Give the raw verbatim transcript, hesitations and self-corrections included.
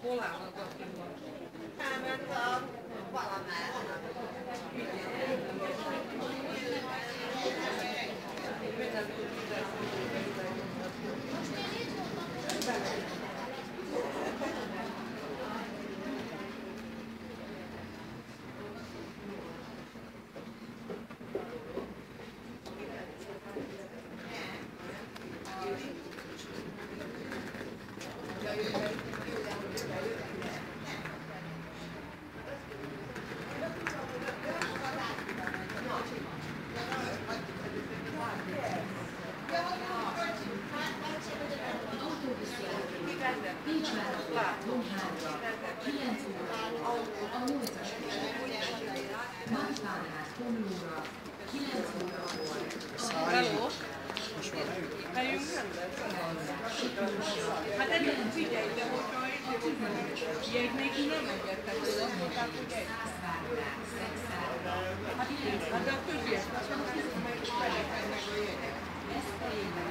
Hol állnak a filmben? Elment a valamelyik. Hello? Helyünk nem lesz. Hát egyébként figyelj, de hogyha ilyet még nem engedhető, azt mondták, hogy egy. Hát de a többiek, azt mondták, hogy meg felejtek meg a jegyek.